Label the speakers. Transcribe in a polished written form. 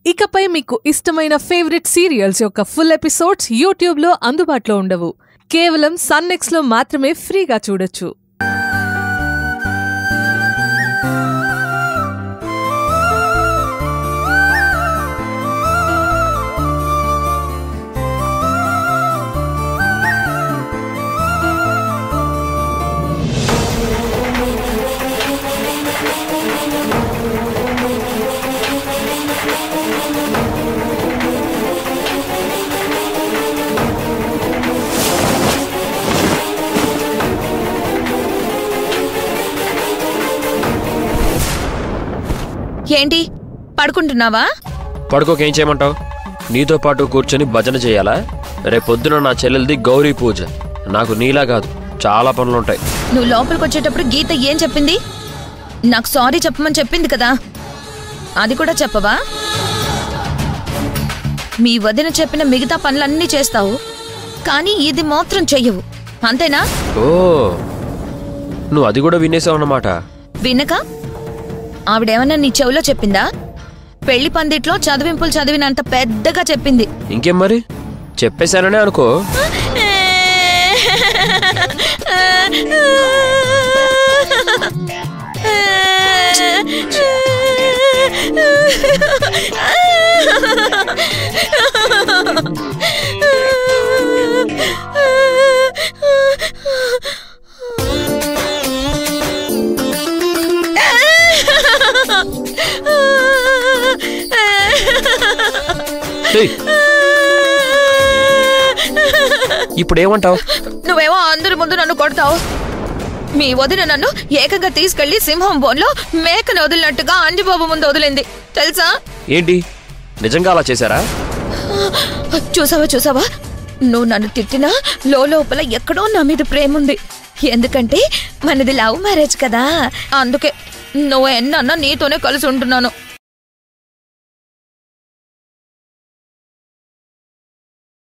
Speaker 1: ఇకపై మీకు ఇష్టమైన ఫేవరెట్ సీరియల్స్ యొక్క ఫుల్ ఎపిసోడ్స్ యూట్యూబ్ లో అందుబాటులో ఉండవు. కేవలం Sun NXT లో మాత్రమే ఫ్రీగా చూడొచ్చు.
Speaker 2: ఏంటి పడుకుంటున్నావా?
Speaker 3: పడుకోకేం చేయమంటావు? నీతో పాటు కూర్చొని భజన చేయాలా? రేపొద్దున నా చెల్లెలది గౌరీ పూజ. నాకు నీలా కాదు, చాలా పనులుంటాయి.
Speaker 2: నువ్వు లోపలికి వచ్చేటప్పుడు గీత ఏం చెప్పింది? నాకు సారీ చెప్పమని చెప్పింది కదా, అది కూడా చెప్పవా? మీ వదిన చెప్పిన మిగతా పనులన్నీ చేస్తావు, కానీ ఇది మాత్రం చెయ్యవు, అంతేనా?
Speaker 3: ఓ, నువ్వు అది కూడా వినేసావు అన్నమాట.
Speaker 2: వినక ఆవిడేమన్నా నీ చెవులో చెప్పిందా? పెళ్లి పందిట్లో చదివింపులు చదివినంత పెద్దగా చెప్పింది.
Speaker 3: ఇంకేం మరి, చెప్పేశాననే అనుకో. ఇప్పుడేమంటావు?
Speaker 2: నువ్వేమో అందరి ముందు నన్ను కొడతావు. మీ వదిన నన్ను ఏకంగా తీసుకెళ్లి సింహం బోన్లో మేకను వదిలినట్టుగా అంజిబాబు ముందు వదిలింది, తెలుసా?
Speaker 3: ఏంటి, నిజంగా అలా చేశారా?
Speaker 2: చూసావా, నువ్వు నన్ను తిట్టినా లోపల ఎక్కడో నా మీద ప్రేమ ఉంది. ఎందుకంటే మనది లవ్ మ్యారేజ్ కదా, అందుకే నువ్వు ఎన్నన్నా నీతోనే కలిసి ఉంటున్నాను.